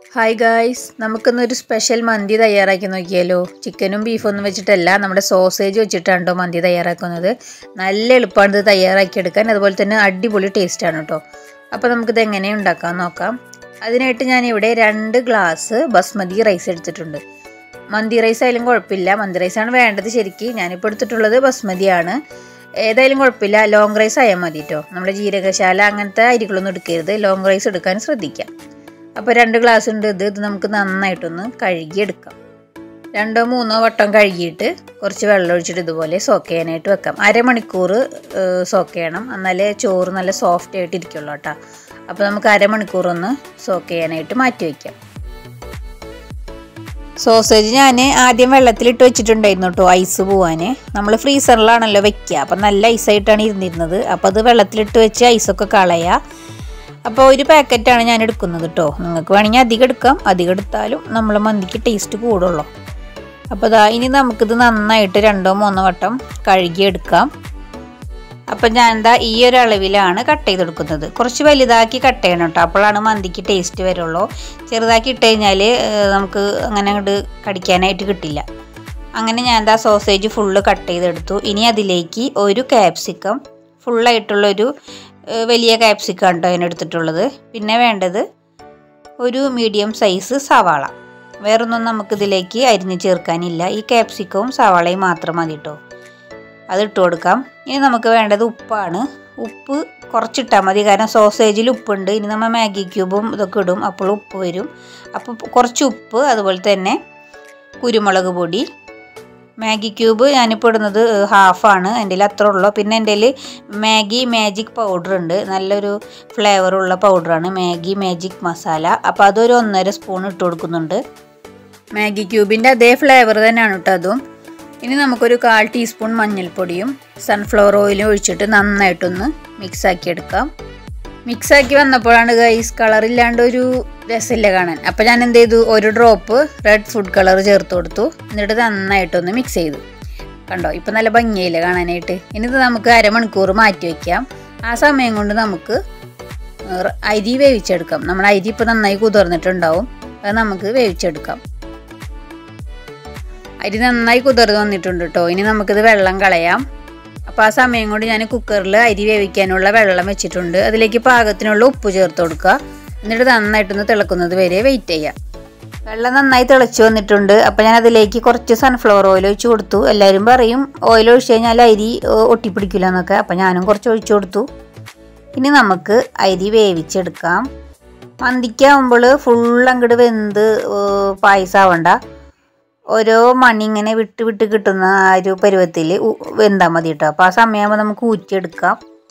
Hi guys, നമുക്കിന്നൊരു special മന്തി തയ്യാറാക്കി നോക്കിയാലോ. ചിക്കനും ബീഫൊന്നും വെച്ചിട്ടല്ല, നമ്മുടെ സോസേജ് വെച്ചിട്ടാണ് കേട്ടോ മന്തി തയ്യാറാക്കുന്നത്. നല്ല എളുപ്പമാണ് ഇത് തയ്യാറാക്കിയെടുക്കാൻ, അതുപോലെ തന്നെ അടിപൊളി ടേസ്റ്റാണ് കേട്ടോ. അപ്പോൾ നമുക്കിത് എങ്ങനെ ഉണ്ടാക്കാൻ നോക്കാം. അതിനായിട്ട് ഞാനിവിടെ 2 ഗ്ലാസ് ബസ്മതി റൈസ് എടുത്തിട്ടുണ്ട്. മന്തി റൈസ് ആയാലും കുഴപ്പമില്ല, മന്തി റൈസാണ് വേണ്ടത് ശരിക്കും. ഞാനിപ്പോൾ എടുത്തിട്ടുള്ളത് ബസ്മതിയാണ്. ഏതായാലും കുഴപ്പമില്ല, ലോങ് റൈസ് ആയാൽ മതി കേട്ടോ. നമ്മുടെ ജീരകശാല അങ്ങനത്തെ അരികളൊന്നും എടുക്കരുത്, ലോങ് റൈസ് എടുക്കാൻ ശ്രദ്ധിക്കാം. അപ്പോൾ 2 ഗ്ലാസ് ഉണ്ട്. ഇത് നമുക്ക് നന്നായിട്ടൊന്ന് കഴുകിയെടുക്കാം. 2-3 വട്ടം കഴുകിയിട്ട് കുറച്ച് വെള്ളം ഒഴിച്ചിട്ട് ഇതുപോലെ സോക്ക് ചെയ്യാനായിട്ട് വെക്കാം. അരമണിക്കൂർ സോക്ക് ചെയ്യണം, എന്നാലേ ചോറ് നല്ല സോഫ്റ്റ് ആയിട്ട് ഇരിക്കുള്ളൂ കേട്ടോ. അപ്പോൾ നമുക്ക് അരമണിക്കൂർ ഒന്ന് സോക്ക് ചെയ്യാനായിട്ട് മാറ്റി വയ്ക്കാം. സോസേജ് ഞാൻ ആദ്യം വെള്ളത്തിലിട്ട് വെച്ചിട്ടുണ്ടായിരുന്നു കേട്ടോ, ഐസ് പോവാൻ. നമ്മൾ ഫ്രീസറിലാണല്ലോ വെക്കുക, അപ്പം നല്ല ഐസായിട്ടാണ് ഇരുന്നിരുന്നത്. അപ്പോൾ അത് വെള്ളത്തിലിട്ട് വെച്ച് ഐസൊക്കെ കളയുക. അപ്പോൾ ഒരു പാക്കറ്റാണ് ഞാൻ എടുക്കുന്നത് കേട്ടോ. നിങ്ങൾക്ക് വേണമെങ്കിൽ അധികം എടുക്കാം, അധികം എടുത്താലും നമ്മൾ മന്തിക്ക് ടേസ്റ്റ് കൂടുള്ളൂ. അപ്പോൾ ഇനി നമുക്കിത് നന്നായിട്ട് 2-3 വട്ടം കഴുകിയെടുക്കാം. അപ്പം ഞാൻ ഈ ഒരു അളവിലാണ് കട്ട് ചെയ്തെടുക്കുന്നത്. കുറച്ച് വലുതാക്കി കട്ട് ചെയ്യണം കേട്ടോ, അപ്പോഴാണ് മന്തിക്ക് ടേസ്റ്റ് വരുള്ളൂ. ചെറുതാക്കി ഇട്ട് കഴിഞ്ഞാൽ നമുക്ക് അങ്ങനെ അങ്ങോട്ട് കടിക്കാനായിട്ട് കിട്ടില്ല. അങ്ങനെ ഞാൻ സോസേജ് ഫുള്ള് കട്ട് ചെയ്തെടുത്തു. ഇനി അതിലേക്ക് ഒരു ക്യാപ്സിക്കം, ഫുള്ളായിട്ടുള്ളൊരു വലിയ ക്യാപ്സിക്കം കേട്ടോ അതിനെടുത്തിട്ടുള്ളത്. പിന്നെ വേണ്ടത് ഒരു മീഡിയം സൈസ് സവാള. വേറൊന്നും നമുക്കിതിലേക്ക് അരിഞ്ഞ് ചേർക്കാനില്ല, ഈ ക്യാപ്സിക്കവും സവാളയും മാത്രം മതി കേട്ടോ. അതിട്ട് കൊടുക്കാം. ഇനി നമുക്ക് വേണ്ടത് ഉപ്പാണ്. ഉപ്പ് കുറച്ചിട്ടാൽ മതി, കാരണം സോസേജിൽ ഉപ്പുണ്ട്. ഇനി നമ്മൾ മാഗി ക്യൂബും ഇതൊക്കെ ഇടും, അപ്പോൾ ഉപ്പ് വരും. അപ്പോൾ കുറച്ച് ഉപ്പ്, അതുപോലെ തന്നെ കുരുമുളക് പൊടി. മാഗി ക്യൂബ് ഞാനിപ്പോൾ ഇടുന്നത് ഹാഫാണ്, എൻ്റെ കയ്യിൽ അത്ര ഉള്ളൂ. പിന്നെ എൻ്റെ കയ്യിൽ മാഗി മാജിക് പൗഡർ ഉണ്ട്, നല്ലൊരു ഫ്ലേവറുള്ള പൗഡറാണ് മാഗി മാജിക് മസാല. അപ്പോൾ അതൊരു 1.5 സ്പൂൺ ഇട്ട് കൊടുക്കുന്നുണ്ട്. മാഗി ക്യൂബിൻ്റെ അതേ ഫ്ലേവർ തന്നെയാണ് കേട്ടോ അതും. ഇനി നമുക്കൊരു 1/4 ടീസ്പൂൺ മഞ്ഞൾപ്പൊടിയും സൺഫ്ലവർ ഓയിലും ഒഴിച്ചിട്ട് നന്നായിട്ടൊന്ന് മിക്സാക്കി എടുക്കാം. മിക്സാക്കി വന്നപ്പോഴാണ് ഗൈസ് കളറില്ലാണ്ട് ഒരു രസമില്ല കാണാൻ. അപ്പോൾ ഞാൻ എന്ത് ചെയ്തു, ഒരു ഡ്രോപ്പ് റെഡ് ഫുഡ് കളർ ചേർത്ത് കൊടുത്തു. എന്നിട്ട് നന്നായിട്ടൊന്ന് മിക്സ് ചെയ്തു. കണ്ടോ, ഇപ്പം നല്ല ഭംഗിയില്ല കാണാനായിട്ട്. ഇനി ഇത് നമുക്ക് അരമണിക്കൂർ മാറ്റി വയ്ക്കാം. ആ സമയം കൊണ്ട് നമുക്ക് അരി വേവിച്ചെടുക്കാം. നമ്മുടെ അരി ഇപ്പോൾ നന്നായി കുതിർന്നിട്ടുണ്ടാവും, അത് നമുക്ക് വേവിച്ചെടുക്കാം. അരി നന്നായി കുതിർന്ന് വന്നിട്ടുണ്ട് കേട്ടോ. ഇനി നമുക്കിത് വെള്ളം കളയാം. അപ്പോൾ ആ സമയം കൊണ്ട് ഞാൻ കുക്കറിൽ അരി വേവിക്കാനുള്ള വെള്ളം വെച്ചിട്ടുണ്ട്. അതിലേക്ക് പാകത്തിനുള്ള ഉപ്പ് ചേർത്ത് കൊടുക്കുക. എന്നിട്ട് നന്നായിട്ടൊന്ന് തിളക്കുന്നത് വരെ വെയിറ്റ് ചെയ്യാം. വെള്ളം നന്നായി തിളച്ച് വന്നിട്ടുണ്ട്. അപ്പോൾ ഞാൻ അതിലേക്ക് കുറച്ച് സൺഫ്ലവർ ഓയിൽ ഒഴിച്ച് കൊടുത്തു. എല്ലാവരും പറയും ഓയിൽ ഒഴിച്ച് കഴിഞ്ഞാൽ അരി ഒട്ടിപ്പിടിക്കില്ല എന്നൊക്കെ, അപ്പോൾ ഞാനും കുറച്ച് ഒഴിച്ചു കൊടുത്തു. ഇനി നമുക്ക് അരി വേവിച്ചെടുക്കാം. മന്തിക്കാവുമ്പോൾ ഫുള്ളങ്ങോട്ട് വെന്ത് പായസമാവണ്ട, ഓരോ മണി ഇങ്ങനെ വിട്ട് വിട്ട് കിട്ടുന്ന ആ ഒരു പരുവത്തിൽ വെന്താൽ മതി കേട്ടോ. അപ്പോൾ ആ സമയമാകുമ്പോൾ നമുക്ക് ഊറ്റിയെടുക്കാം.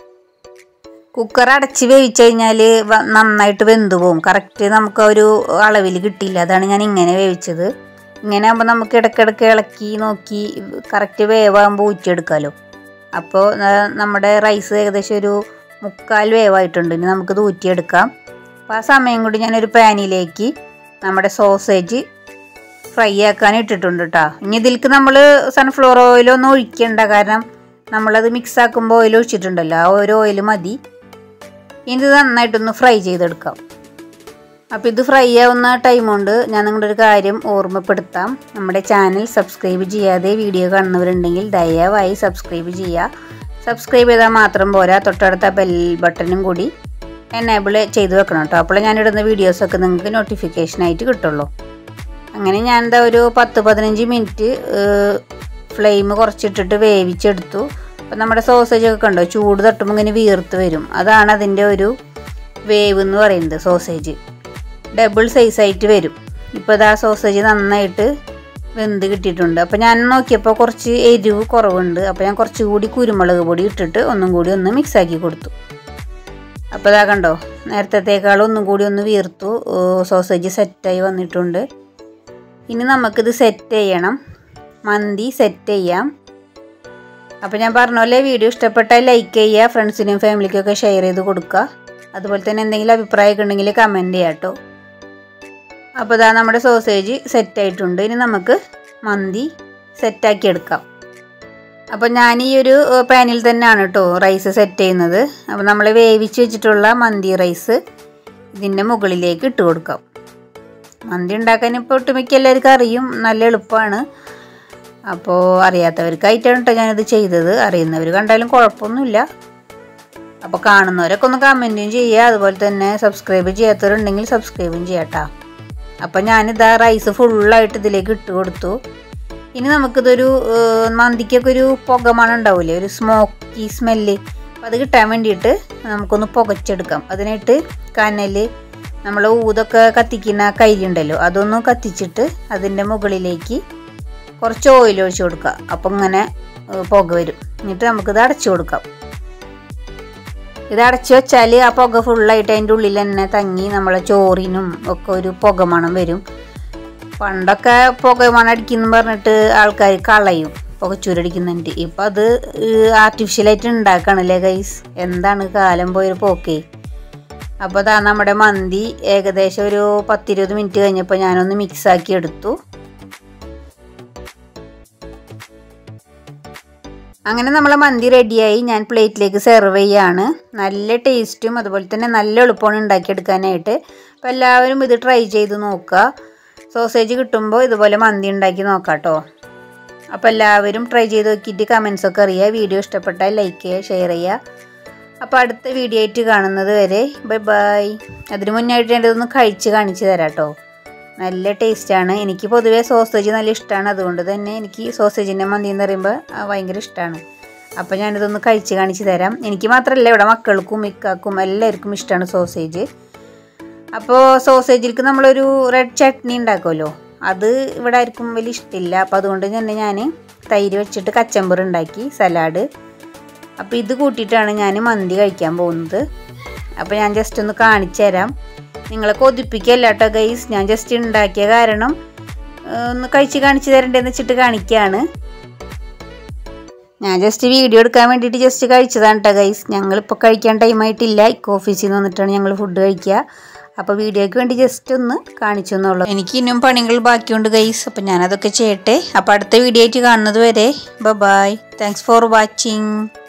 കുക്കർ അടച്ച് വേവിച്ച് കഴിഞ്ഞാൽ നന്നായിട്ട് വെന്തു പോകും, കറക്റ്റ് നമുക്ക് ഒരു അളവിൽ കിട്ടില്ല. അതാണ് ഞാൻ ഇങ്ങനെ വേവിച്ചത്. ഇങ്ങനെ ആകുമ്പോൾ നമുക്ക് ഇടയ്ക്കിടയ്ക്ക് ഇളക്കി നോക്കി കറക്റ്റ് വേവാകുമ്പോൾ ഊറ്റിയെടുക്കാമല്ലോ. അപ്പോൾ നമ്മുടെ റൈസ് ഏകദേശം ഒരു 3/4 വേവായിട്ടുണ്ട്. ഇനി നമുക്കിത് ഊറ്റിയെടുക്കാം. അപ്പോൾ ആ സമയം കൊണ്ട് ഞാനൊരു പാനിലേക്ക് നമ്മുടെ സോസേജ് ഫ്രൈ ആക്കാൻ ഇട്ടിട്ടുണ്ട് കേട്ടോ. ഇനി ഇതിലേക്ക് നമ്മൾ സൺഫ്ലവർ ഓയിലൊന്നും ഒഴിക്കണ്ട, കാരണം നമ്മളത് മിക്സ് ആക്കുമ്പോൾ ഓയിൽ ഒഴിച്ചിട്ടുണ്ടല്ലോ, ആ ഒരു ഓയിൽ മതി. ഇനി ഇത് നന്നായിട്ടൊന്ന് ഫ്രൈ ചെയ്തെടുക്കാം. അപ്പോൾ ഇത് ഫ്രൈ ആവുന്ന ടൈം കൊണ്ട് ഞാൻ നിങ്ങളുടെ ഒരു കാര്യം ഓർമ്മപ്പെടുത്താം. നമ്മുടെ ചാനൽ സബ്സ്ക്രൈബ് ചെയ്യാതെ വീഡിയോ കാണുന്നവരുണ്ടെങ്കിൽ ദയവായി സബ്സ്ക്രൈബ് ചെയ്യുക. സബ്സ്ക്രൈബ് ചെയ്താൽ മാത്രം പോരാ, തൊട്ടടുത്ത ബെൽ ബട്ടണും കൂടി എനേബിൾ ചെയ്ത് വെക്കണം കേട്ടോ. അപ്പോൾ ഞാനിടുന്ന വീഡിയോസൊക്കെ നിങ്ങൾക്ക് നോട്ടിഫിക്കേഷനായിട്ട് കിട്ടുള്ളൂ. അങ്ങനെ ഞാൻ ഒരു 10-15 മിനിറ്റ് ഫ്ലെയിം കുറച്ചിട്ടിട്ട് വേവിച്ചെടുത്തു. അപ്പം നമ്മുടെ സോസേജൊക്കെ കണ്ടോ, ചൂട് തട്ടുമ്പോൾ ഇങ്ങനെ വീർത്ത് വരും. അതാണ് അതിൻ്റെ ഒരു വേവ് എന്ന് പറയുന്നത്. സോസേജ് ഡബിൾ സൈസായിട്ട് വരും. ഇപ്പോൾ ആ സോസേജ് നന്നായിട്ട് വെന്ത് കിട്ടിയിട്ടുണ്ട്. അപ്പോൾ ഞാൻ നോക്കിയപ്പോൾ കുറച്ച് എരിവ് കുറവുണ്ട്. അപ്പോൾ ഞാൻ കുറച്ചുകൂടി കുരുമുളക് പൊടി ഇട്ടിട്ട് ഒന്നും കൂടി ഒന്ന് മിക്സാക്കി കൊടുത്തു. അപ്പോൾ ഇതാ കണ്ടോ, നേരത്തേക്കാളും ഒന്നും കൂടി ഒന്ന് വീർത്തു, സോസേജ് സെറ്റായി വന്നിട്ടുണ്ട്. ഇനി നമുക്കിത് സെറ്റ് ചെയ്യണം, മന്തി സെറ്റ് ചെയ്യാം. അപ്പോൾ ഞാൻ പറഞ്ഞ പോലെ വീഡിയോ ഇഷ്ടപ്പെട്ടാൽ ലൈക്ക് ചെയ്യുക, ഫ്രണ്ട്സിനും ഫാമിലിക്കൊക്കെ ഷെയർ ചെയ്ത് കൊടുക്കുക. അതുപോലെ തന്നെ എന്തെങ്കിലും അഭിപ്രായമൊക്കെ ഉണ്ടെങ്കിൽ കമൻറ്റ് ചെയ്യാം കേട്ടോ. അപ്പോൾ ഇതാ നമ്മുടെ സോസേജ് സെറ്റായിട്ടുണ്ട്. ഇനി നമുക്ക് മന്തി സെറ്റാക്കി എടുക്കാം. അപ്പോൾ ഞാൻ ഈ ഒരു പാനിൽ തന്നെയാണ് കേട്ടോ റൈസ് സെറ്റ് ചെയ്യുന്നത്. അപ്പോൾ നമ്മൾ വേവിച്ച് വെച്ചിട്ടുള്ള മന്തി റൈസ് ഇതിൻ്റെ മുകളിലേക്ക് ഇട്ട് കൊടുക്കാം. മന്തി ഉണ്ടാക്കാൻ ഇപ്പോൾ ഒട്ടുമിക്ക എല്ലാവർക്കും അറിയും, നല്ല എളുപ്പമാണ്. അപ്പോൾ അറിയാത്തവർക്കായിട്ടാണ് കേട്ടോ ഞാനിത് ചെയ്തത്. അറിയുന്നവർ കണ്ടാലും കുഴപ്പമൊന്നുമില്ല. അപ്പോൾ കാണുന്നവരൊക്കെ ഒന്ന് കമൻറ്റും ചെയ്യുക. അതുപോലെ തന്നെ സബ്സ്ക്രൈബ് ചെയ്യാത്തവരുണ്ടെങ്കിൽ സബ്സ്ക്രൈബും ചെയ്യാട്ടോ. അപ്പോൾ ഞാനിതാ റൈസ് ഫുള്ളായിട്ട് ഇതിലേക്ക് ഇട്ട് കൊടുത്തു. ഇനി നമുക്കിതൊരു മന്തിക്കൊക്കെ ഒരു പുകമണം ഉണ്ടാവില്ലേ, ഒരു സ്മോക്കി സ്മെല്ല്, അപ്പോൾ അത് കിട്ടാൻ വേണ്ടിയിട്ട് നമുക്കൊന്ന് പുകച്ചെടുക്കാം. അതിനായിട്ട് കനൽ, നമ്മൾ ഊതൊക്കെ കത്തിക്കുന്ന കൈലുണ്ടല്ലോ, അതൊന്നും കത്തിച്ചിട്ട് അതിൻ്റെ മുകളിലേക്ക് കുറച്ച് ഓയിൽ ഒഴിച്ച് കൊടുക്കുക. അപ്പം ഇങ്ങനെ പുക വരും. എന്നിട്ട് നമുക്കിത് അടച്ചു കൊടുക്കാം. ഇത് അടച്ചു വെച്ചാൽ ആ പുക ഫുള്ളായിട്ട് അതിൻ്റെ ഉള്ളിൽ തന്നെ തങ്ങി നമ്മളെ ചോറിനും ഒക്കെ ഒരു പുകമണം വരും. പണ്ടൊക്കെ പുകമണം അടിക്കുന്നു പറഞ്ഞിട്ട് ആൾക്കാർ കളയും പുകച്ചൂരടിക്കുന്നുണ്ട്. ഇപ്പം അത് ആർട്ടിഫിഷ്യലായിട്ട് ഉണ്ടാക്കുകയാണല്ലേ ഗൈസ്. എന്താണ് കാലം പോയൊരു പോക്കേ. അപ്പോൾ അതാ നമ്മുടെ മന്തി ഏകദേശം ഒരു 10-20 മിനിറ്റ് കഴിഞ്ഞപ്പോൾ ഞാനൊന്ന് മിക്സാക്കി എടുത്തു. അങ്ങനെ നമ്മളെ മന്തി റെഡിയായി. ഞാൻ പ്ലേറ്റിലേക്ക് സെർവ് ചെയ്യാണ്. നല്ല ടേസ്റ്റും അതുപോലെ തന്നെ നല്ല എളുപ്പമാണ് ഉണ്ടാക്കിയെടുക്കാനായിട്ട്. അപ്പോൾ എല്ലാവരും ഇത് ട്രൈ ചെയ്ത് നോക്കുക. സോസേജ് കിട്ടുമ്പോൾ ഇതുപോലെ മന്തി ഉണ്ടാക്കി നോക്കാം കേട്ടോ. അപ്പോൾ എല്ലാവരും ട്രൈ ചെയ്ത് നോക്കിയിട്ട് കമൻസൊക്കെ അറിയുക. വീഡിയോ ഇഷ്ടപ്പെട്ടാൽ ലൈക്ക് ചെയ്യുക, ഷെയർ ചെയ്യുക. അപ്പോൾ അടുത്ത വീഡിയോ ആയിട്ട് കാണുന്നത് വരെ ബൈ ബൈ. അതിന് മുന്നായിട്ട് ഞാനിതൊന്ന് കഴിച്ച് കാണിച്ച് തരാം കേട്ടോ. നല്ല ടേസ്റ്റാണ്. എനിക്ക് പൊതുവേ സോസേജ് നല്ല ഇഷ്ടമാണ്. അതുകൊണ്ട് തന്നെ എനിക്ക് സോസേജിൻ്റെ മന്തി എന്ന് പറയുമ്പോൾ ഭയങ്കര ഇഷ്ടമാണ്. അപ്പോൾ ഞാനിതൊന്ന് കഴിച്ച് കാണിച്ച് തരാം. എനിക്ക് മാത്രമല്ല, ഇവിടെ മക്കൾക്കും ഇക്കാക്കും എല്ലാവർക്കും ഇഷ്ടമാണ് സോസേജ്. അപ്പോൾ സോസേജിലേക്ക് നമ്മളൊരു റെഡ് ചട്നി ഉണ്ടാക്കുമല്ലോ, അത് ഇവിടെ ആർക്കും വലിയ ഇഷ്ടമില്ല. അപ്പോൾ അതുകൊണ്ട് തന്നെ ഞാൻ തൈര് വെച്ചിട്ട് കച്ചമ്പർ ഉണ്ടാക്കി, സലാഡ്. അപ്പോൾ ഇത് കൂട്ടിയിട്ടാണ് ഞാൻ മന്തി കഴിക്കാൻ പോകുന്നത്. അപ്പോൾ ഞാൻ ജസ്റ്റ് ഒന്ന് കാണിച്ചു തരാം. നിങ്ങളെ കൊതിപ്പിക്കല്ല കേട്ടോ ഗൈസ്. ഞാൻ ജസ്റ്റ് ഉണ്ടാക്കിയ കാരണം ഒന്ന് കഴിച്ച് കാണിച്ചു തരണ്ടേന്ന് വെച്ചിട്ട് കാണിക്കുകയാണ്. ഞാൻ ജസ്റ്റ് വീഡിയോ എടുക്കാൻ വേണ്ടിയിട്ട് ജസ്റ്റ് കഴിച്ചതാണ് കേട്ടോ ഗൈസ്. ഞങ്ങളിപ്പോൾ കഴിക്കാൻ ടൈമായിട്ടില്ല. ഓഫീസിൽ നിന്ന് വന്നിട്ടാണ് ഞങ്ങൾ ഫുഡ് കഴിക്കുക. അപ്പോൾ വീഡിയോയ്ക്ക് വേണ്ടി ജസ്റ്റ് ഒന്ന് കാണിച്ചു എന്നുള്ളൂ. എനിക്ക് ഇനിയും പണികൾ ബാക്കിയുണ്ട് ഗൈസ്. അപ്പോൾ ഞാനതൊക്കെ ചെയ്യട്ടെ. അപ്പോൾ അടുത്ത വീഡിയോ ആയിട്ട് കാണുന്നത് വരെ ബൈ. Thanks for watching.